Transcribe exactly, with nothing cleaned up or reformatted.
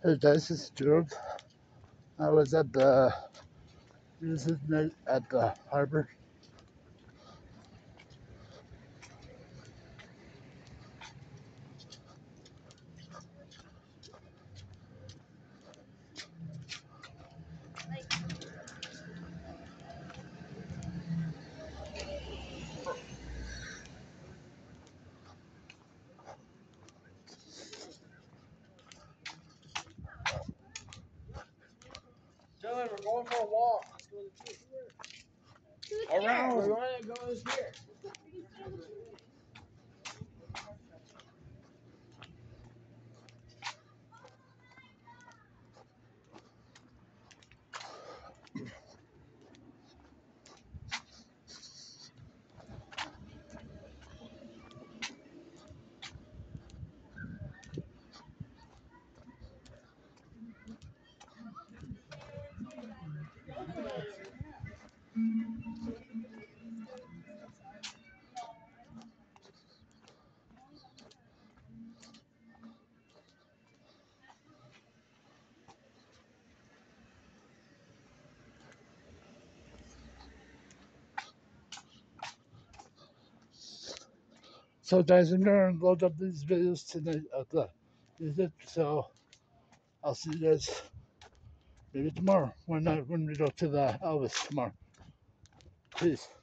Hey guys, it's Gerald. I was at the music night at the harbor. Dylan, we're going for a walk. Let's go to the Around. We're going to go here. So guys, I'm gonna load up these videos tonight at the music. So I'll see you guys maybe tomorrow when I when we go to the Elvis tomorrow. Peace.